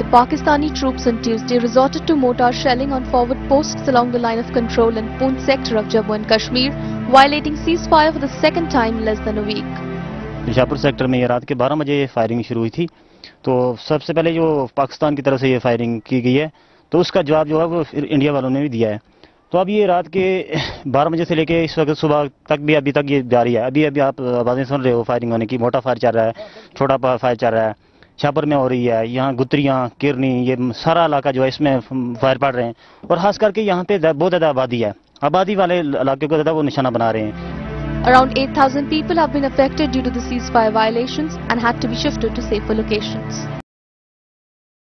The Pakistani troops on Tuesday resorted to mortar shelling on forward posts along the line of control in Poonch sector of Jammu and Kashmir, violating ceasefire for the second time in less than a week. Nishapur sector में ये रात के 12 बजे firing शुरू हुई थी। तो सबसे पहले जो पाकिस्तान की तरफ से ये फायरिंग की गई है, तो उसका जवाब जो है वो इंडिया वालों ने भी दिया है। तो अब ये रात के 12 बजे से लेके इस वक्त सुबह तक भी अभी तक ये जारी है। अभी आप आवाज़ें सुन रहे हो फायरिंग होने की। मोटा फायर चल रहा है, छोटा फायर चल रहा है, शाहपुर में हो रही है, यहाँ गुत्रियाँ, किरनी, ये सारा इलाका जो है इसमें फायर पड़ रहे हैं। और खास करके यहाँ पे बहुत ज़्यादा आबादी है। आबादी वाले इलाके को ज़्यादा वो निशाना बना रहे हैं। Around 8,000 people have been affected due to the ceasefire violations and had to be shifted to safer locations.